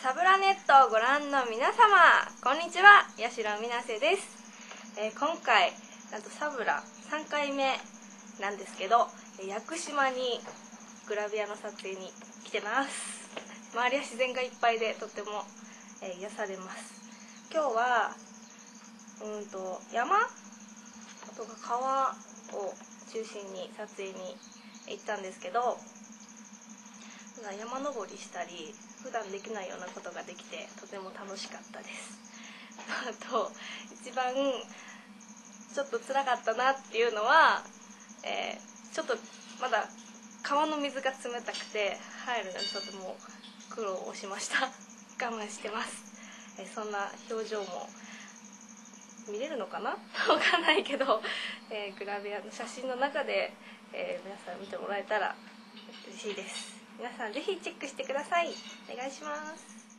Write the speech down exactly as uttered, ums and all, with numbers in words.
サブラネットをご覧の皆様、こんにちは、八代みなせです。えー、今回なんとサブラさんかいめなんですけど、屋久島にグラビアの撮影に来てます。周りは自然がいっぱいでとても、えー、癒されます。今日はうんと山とか川を中心に撮影に行ったんですけど、山登りしたり普段できないようなことができてとても楽しかったです。あと一番ちょっと辛かったなっていうのは、えー、ちょっとまだ川の水が冷たくて入るのにとても苦労をしました。我慢してます。えー、そんな表情も見れるのかなわかんないけど、えー、グラビアの写真の中で、えー、皆さん見てもらえたら嬉しいです。皆さんぜひチェックしてください。お願いします。